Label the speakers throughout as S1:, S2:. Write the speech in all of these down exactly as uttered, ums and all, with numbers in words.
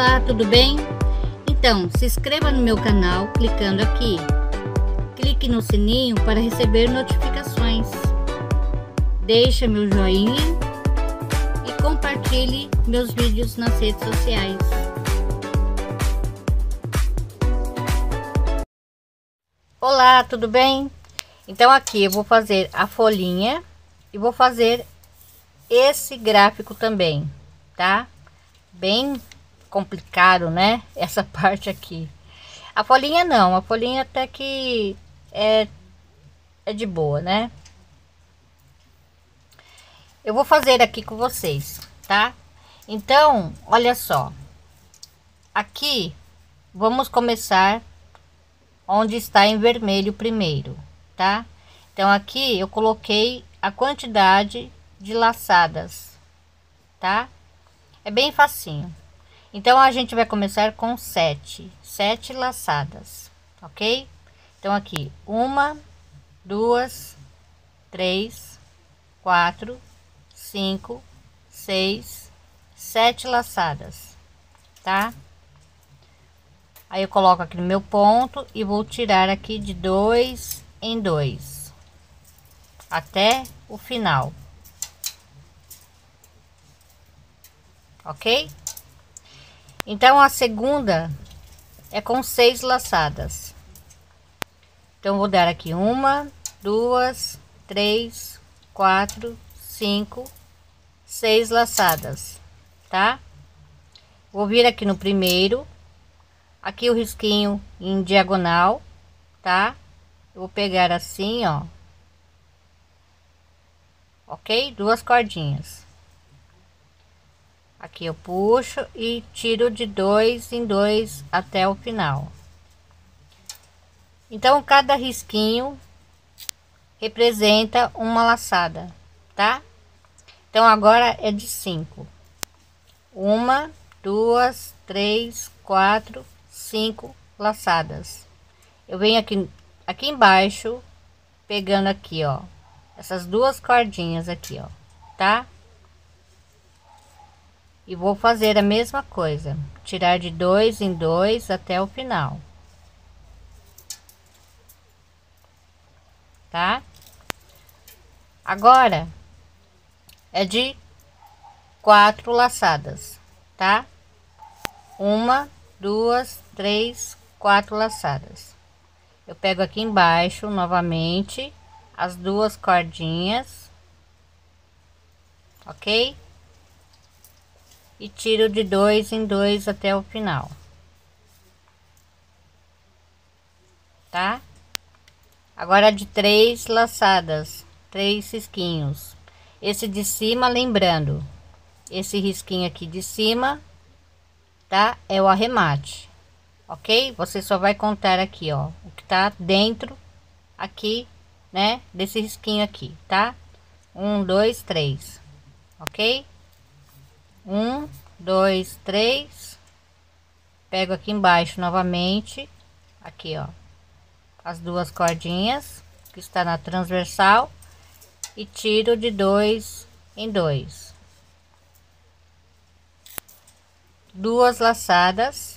S1: Olá, tudo bem? Então, se inscreva no meu canal clicando aqui. Clique no sininho para receber notificações. Deixe meu joinha e compartilhe meus vídeos nas redes sociais. Olá, tudo bem? Então aqui eu vou fazer a folhinha e vou fazer esse gráfico também, tá? Bem complicado, né? Essa parte aqui. A folhinha não, a folhinha até que é, é de boa, né? Eu vou fazer aqui com vocês, tá? Então, olha só. Aqui, vamos começar onde está em vermelho primeiro, tá? Então, aqui eu coloquei a quantidade de laçadas, tá? É bem facinho. Então a gente vai começar com sete, sete laçadas, ok? Então aqui uma, duas, três, quatro, cinco, seis, sete laçadas, tá? Aí eu coloco aqui no meu ponto e vou tirar aqui de dois em dois até o final, ok? Então a segunda é com seis laçadas. Então vou dar aqui uma, duas, três, quatro, cinco, seis laçadas, tá? Vou vir aqui no primeiro, aqui o risquinho em diagonal, tá? Eu vou pegar assim, ó, ok? Duas cordinhas. Aqui eu puxo e tiro de dois em dois até o final. Então cada risquinho representa uma laçada, tá? Então agora é de cinco. Uma, duas, três, quatro, cinco laçadas. Eu venho aqui aqui embaixo, pegando aqui, ó, essas duas cordinhas aqui, ó, tá? E vou fazer a mesma coisa, tirar de dois em dois até o final, tá? Agora é de quatro laçadas, tá? Uma, duas, três, quatro laçadas. Eu pego aqui embaixo novamente as duas cordinhas, ok? E tiro de dois em dois até o final, tá? Agora de três laçadas, três risquinhos. Esse de cima, lembrando, esse risquinho aqui de cima, tá? É o arremate, ok? Você só vai contar aqui, ó, o que tá dentro aqui, né? Desse risquinho aqui, tá? Um, dois, três, ok? Um, dois, três. Pego aqui embaixo novamente, aqui, ó, as duas cordinhas que está na transversal e tiro de dois em dois. Duas laçadas.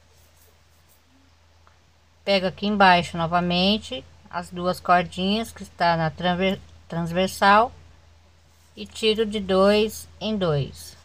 S1: Pego aqui embaixo novamente as duas cordinhas que está na transversal e tiro de dois em dois.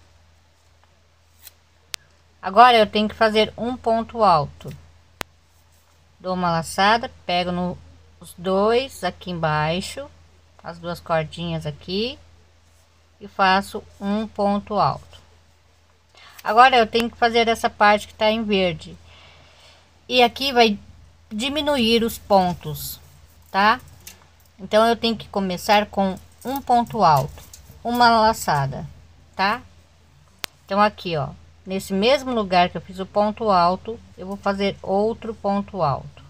S1: Agora eu tenho que fazer um ponto alto. Dou uma laçada, pego no, os dois aqui embaixo, as duas cordinhas aqui, e faço um ponto alto. Agora eu tenho que fazer essa parte que está em verde. E aqui vai diminuir os pontos, tá? Então eu tenho que começar com um ponto alto, uma laçada, tá? Então aqui, ó, nesse mesmo lugar que eu fiz o ponto alto, eu vou fazer outro ponto alto,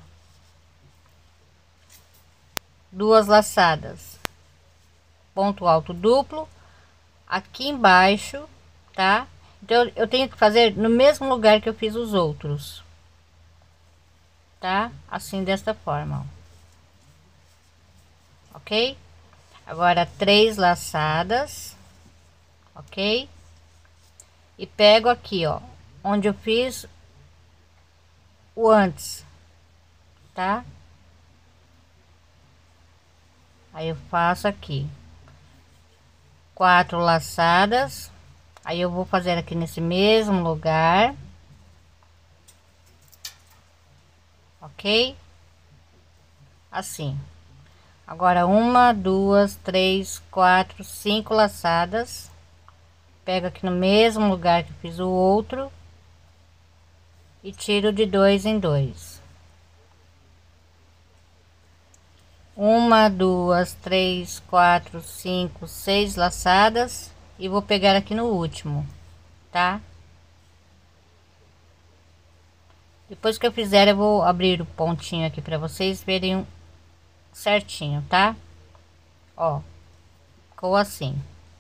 S1: duas laçadas, ponto alto duplo aqui embaixo, tá? Então eu tenho que fazer no mesmo lugar que eu fiz os outros, tá? Assim, desta forma, ó. Ok? Agora três laçadas, ok? E pego aqui, ó, onde eu fiz o antes, tá? Aí eu faço aqui quatro laçadas, aí eu vou fazer aqui nesse mesmo lugar, ok? Assim. Agora uma, duas, três, quatro, cinco laçadas, pego aqui no mesmo lugar que fiz o outro e tiro de dois em dois. Uma, duas, três, quatro, cinco, seis laçadas e vou pegar aqui no último, tá? Depois que eu fizer, eu vou abrir o pontinho aqui para vocês verem certinho, tá? Ó, ficou assim.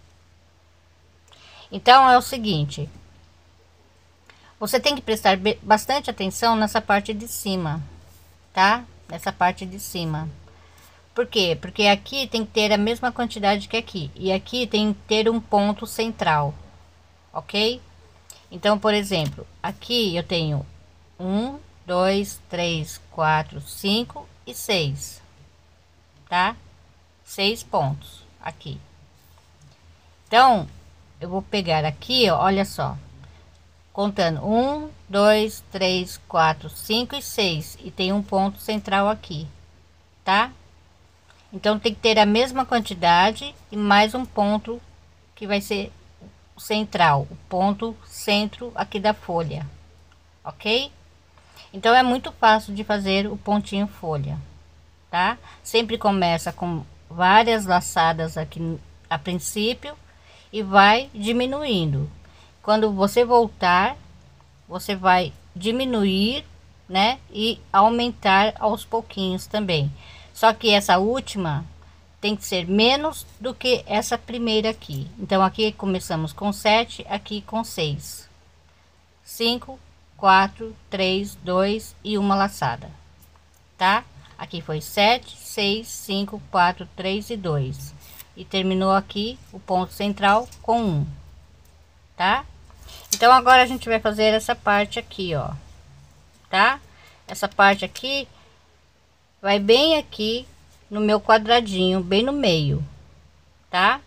S1: Então é o seguinte, você tem que prestar bastante atenção nessa parte de cima, tá? Nessa parte de cima. Por quê? Porque aqui tem que ter a mesma quantidade que aqui, e aqui tem que ter um ponto central, ok? Então, por exemplo, aqui eu tenho um, dois, três, quatro, cinco e seis, tá? Seis pontos aqui. Então, eu vou pegar aqui, ó, olha só, contando um, dois, três, quatro, cinco e seis, e tem um ponto central aqui, tá? Então tem que ter a mesma quantidade e mais um ponto que vai ser o central, o ponto centro aqui da folha, ok? Então é muito fácil de fazer o pontinho folha, tá? Sempre começa com várias laçadas aqui a princípio e vai diminuindo. Quando você voltar, você vai diminuir, né, e aumentar aos pouquinhos também. Só que essa última tem que ser menos do que essa primeira aqui. Então aqui começamos com sete, aqui com seis, cinco, quatro, três, dois e uma laçada, tá? Aqui foi sete, seis, cinco, quatro, três e dois, e terminou aqui o ponto central com um, tá? Então agora a gente vai fazer essa parte aqui, ó, tá? Essa parte aqui vai bem aqui no meu quadradinho, bem no meio, tá?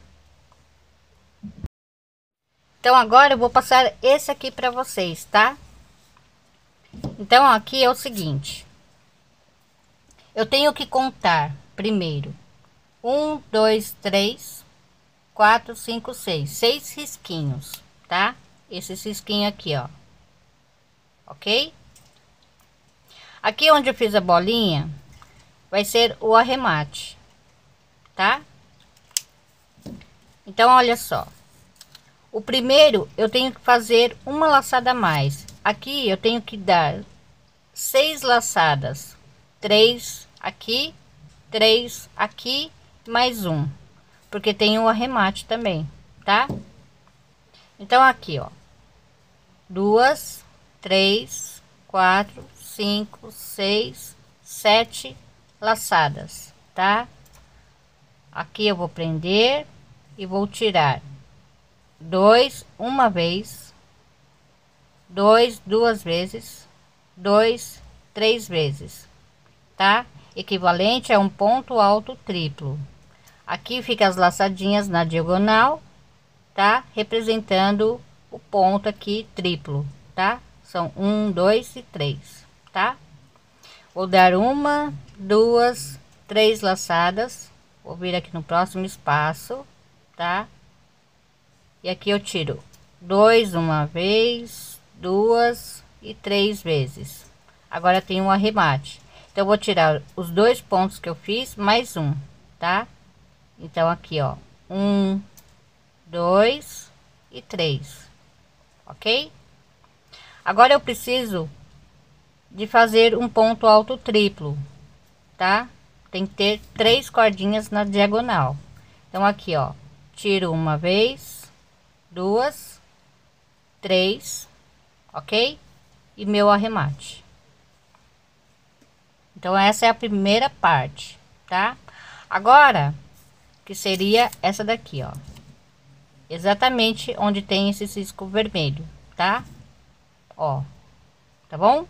S1: Então agora eu vou passar esse aqui para vocês, tá? Então aqui é o seguinte, eu tenho que contar primeiro um, dois, três, quatro, cinco, seis, seis risquinhos, tá? Esse risquinho aqui, ó, ok? Aqui onde eu fiz a bolinha vai ser o arremate, tá? Então olha só, o primeiro eu tenho que fazer uma laçada a mais. Aqui eu tenho que dar seis laçadas, três aqui, três aqui, mais um, porque tem o arremate também, tá? Então aqui, ó, duas, três, quatro, cinco, seis, sete laçadas, tá? Aqui eu vou prender e vou tirar dois uma vez, dois duas vezes, dois três vezes, tá? Equivalente a um ponto alto triplo. Aqui fica as laçadinhas na diagonal, tá? Representando o ponto aqui triplo, tá? São um, dois e três, tá? Vou dar uma, duas, três laçadas, vou vir aqui no próximo espaço, tá? E aqui eu tiro dois uma vez, duas e três vezes. Agora tem um arremate, então eu vou tirar os dois pontos que eu fiz mais um, tá? Então aqui, ó, um, dois e três, ok? Agora eu preciso de fazer um ponto alto triplo, tá? Tem que ter três cordinhas na diagonal. Então aqui, ó, tiro uma vez, duas, três, ok? E meu arremate. Então essa é a primeira parte, tá? Agora, que seria essa daqui, ó, exatamente onde tem esse cisco vermelho, tá? ó, tá bom?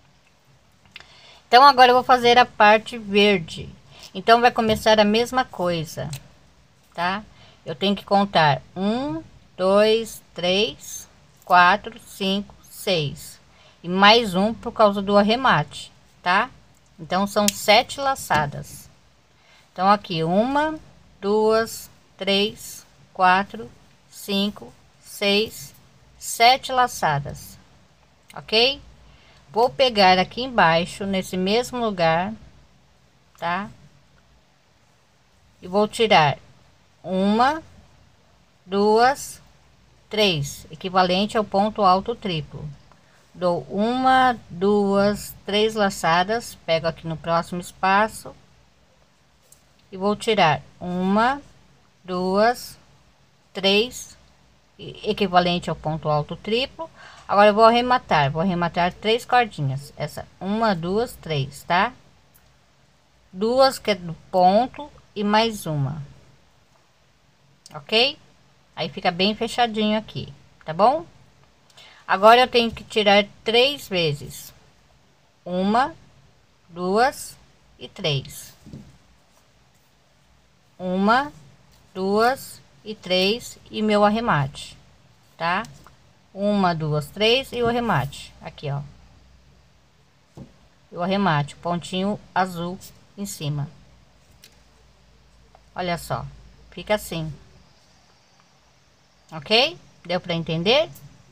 S1: Então agora eu vou fazer a parte verde. Então vai começar a mesma coisa, tá? Eu tenho que contar um, dois, três, quatro, cinco, seis e mais um por causa do arremate, tá? Então são sete laçadas. Então aqui uma, duas, três, quatro, cinco, seis, sete laçadas, ok? Vou pegar aqui embaixo nesse mesmo lugar, tá? E vou tirar uma, duas, três, equivalente ao ponto alto triplo. Dou uma, duas, três laçadas, pego aqui no próximo espaço e vou tirar uma, duas, três, equivalente ao ponto alto triplo. Agora eu vou arrematar, vou arrematar três cordinhas, essa uma, duas, três, tá? Duas que é do ponto e mais uma, ok? Aí fica bem fechadinho aqui, tá bom? Agora eu tenho que tirar três vezes, uma, duas e três, uma, duas e três e meu arremate, tá? Uma, duas, três e o arremate aqui, ó. O arremate, pontinho azul em cima. Olha só, fica assim, ok? Deu para entender?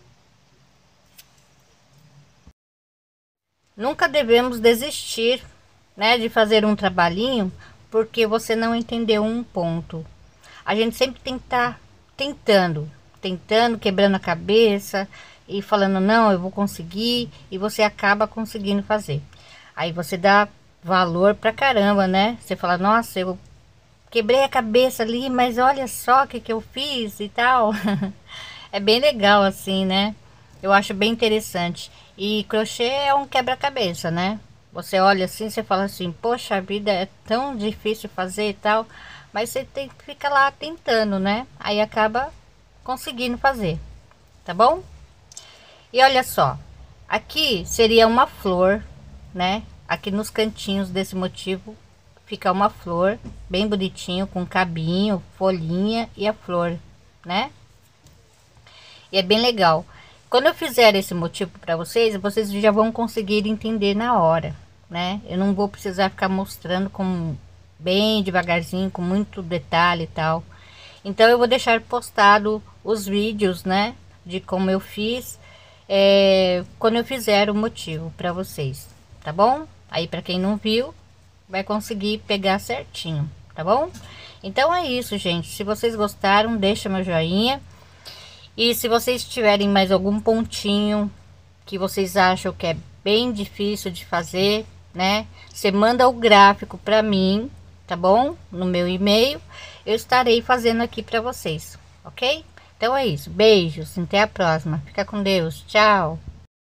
S1: Nunca devemos desistir, né, de fazer um trabalhinho porque você não entendeu um ponto. A gente sempre tem que estar tentando, tentando, quebrando a cabeça e falando, não, eu vou conseguir, e você acaba conseguindo fazer. Aí você dá valor pra caramba, né? Você fala, nossa, eu quebrei a cabeça ali, mas olha só o que que eu fiz e tal. É bem legal assim, né? Eu acho bem interessante. E crochê é um quebra-cabeça, né? Você olha assim, você fala assim, poxa, a vida é tão difícil fazer e tal, mas você tem que ficar lá tentando, né? Aí acaba conseguindo fazer, tá bom? E olha só, aqui seria uma flor, né? Aqui nos cantinhos desse motivo fica uma flor bem bonitinho, com cabinho, folhinha e a flor, né? E é bem legal. Quando eu fizer esse motivo para vocês, vocês já vão conseguir entender na hora, né? Eu não vou precisar ficar mostrando com bem devagarzinho, com muito detalhe e tal. Então eu vou deixar postado os vídeos, né, de como eu fiz, é, quando eu fizer o motivo para vocês, tá bom? Aí para quem não viu, vai conseguir pegar certinho, tá bom? Então é isso, gente. Se vocês gostaram, deixa meu joinha. E se vocês tiverem mais algum pontinho que vocês acham que é bem difícil de fazer, né? Você manda o gráfico para mim, tá bom? No meu e-mail, eu estarei fazendo aqui para vocês, ok? Então é isso. Beijos, até a próxima. Fica com Deus. Tchau.